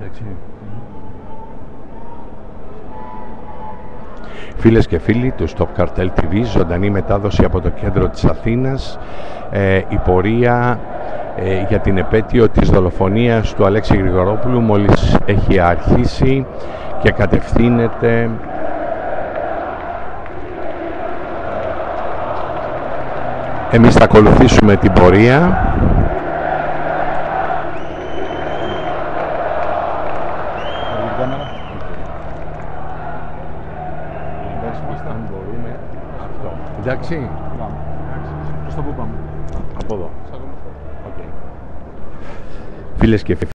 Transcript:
Εντάξει. Φίλες και φίλοι του Stop Cartel TV, ζωντανή μετάδοση από το κέντρο της Αθήνας, η πορεία για την επέτειο της δολοφονίας του Αλέξη Γρηγορόπουλου μόλις έχει αρχίσει και κατευθύνεται εμείς θα ακολουθήσουμε την πορεία. Εντάξει. Προς το πού πάμε? Από εδώ. Okay. Φίλες και φίλοι.